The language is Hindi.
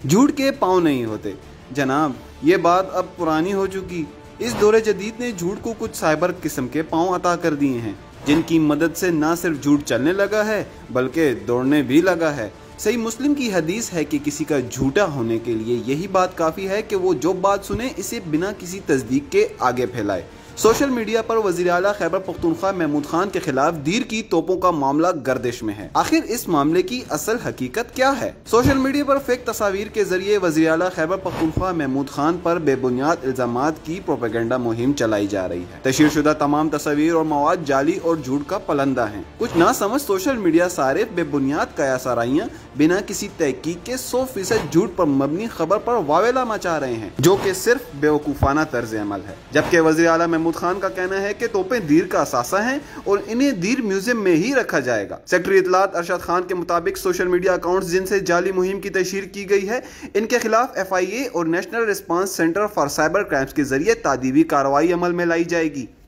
झूठ के पाँव नहीं होते। जनाब, ये बात अब पुरानी हो चुकी। इस दौरे जदीद ने झूठ को कुछ साइबर किस्म के पाँव अता कर दिए हैं, जिनकी मदद से न सिर्फ झूठ चलने लगा है बल्कि दौड़ने भी लगा है। सही मुस्लिम की हदीस है कि किसी का झूठा होने के लिए यही बात काफ़ी है कि वो जो बात सुने इसे बिना किसी तस्दीक के आगे फैलाए। सोशल मीडिया पर वज़ीर आला खैबर पख्तूनख्वा महमूद खान के खिलाफ दीर की तोपों का मामला गर्दिश में है। आखिर इस मामले की असल हकीकत क्या है? सोशल मीडिया पर फेक तस्वीर के जरिए वज़ीर आला खैबर पख्तूनख्वा महमूद खान पर बेबुनियाद इल्जामात की प्रोपेगेंडा मुहिम चलाई जा रही है। तशहीरशुदा तमाम तस्वीर और मवाद जाली और झूठ का पलंदा है। कुछ ना समझ सोशल मीडिया सारे बेबुनियाद कयासाराइयां बिना किसी तहकीक के 100% झूठ पर मबनी खबर पर वावेला मचा रहे हैं, जो कि सिर्फ बेवकूफाना तर्ज अमल है। जबकि वज़ीर आला महमूद खान का कहना है कि तोपें दीर का असासा हैं और इन्हें दीर म्यूजियम में ही रखा जाएगा। सेक्रेटरी इत्तलात अरशद खान के मुताबिक सोशल मीडिया अकाउंट्स जिनसे जाली मुहिम की तशहीर की गई है, इनके खिलाफ FIA और national response centre for cyber crimes के जरिए तादीबी कार्रवाई अमल में लाई जाएगी।